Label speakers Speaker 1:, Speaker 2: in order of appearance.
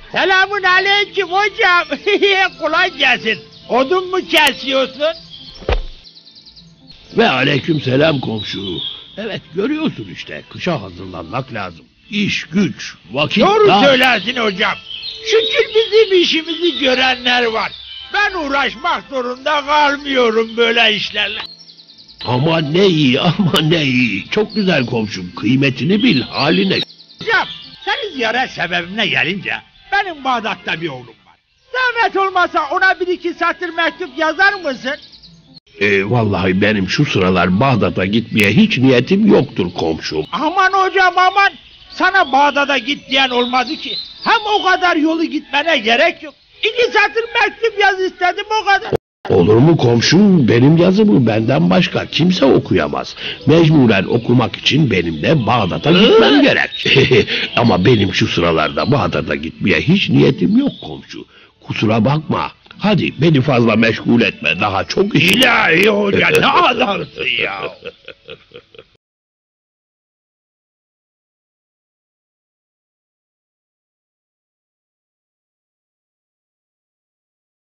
Speaker 1: Selamun aleyküm hocam. Kolay gelsin. Odun mu kesiyorsun?
Speaker 2: Ve aleykümselam komşu. Evet görüyorsun işte kışa hazırlanmak lazım. İş güç, vakit
Speaker 1: Doğru
Speaker 2: dar.
Speaker 1: söylersin hocam. Şükür bizim işimizi görenler var. Ben uğraşmak zorunda kalmıyorum böyle işlerle.
Speaker 2: Ama ne iyi ama ne iyi. Çok güzel komşum, kıymetini bil haline.
Speaker 1: Hocam seni ziyaret sebebine gelince benim Bağdat'ta bir oğlum var. Zahmet olmasa ona bir iki satır mektup yazar mısın?
Speaker 2: Vallahi benim şu sıralar Bağdat'a gitmeye hiç niyetim yoktur komşum.
Speaker 1: Aman hocam aman. Sana Bağdat'a git diyen olmadı ki. Hem o kadar yolu gitmene gerek yok. İki satır mektup yaz istedim o kadar.
Speaker 2: Olur mu komşum? Benim yazımı benden başka kimse okuyamaz. Mecburen okumak için benim de Bağdat'a gitmem gerek. Ama benim şu sıralarda Bağdat'a gitmeye hiç niyetim yok komşu. Kusura bakma. Hadi beni fazla meşgul etme. Daha çok işim var.
Speaker 1: İlahi hoca ne adamsın ya.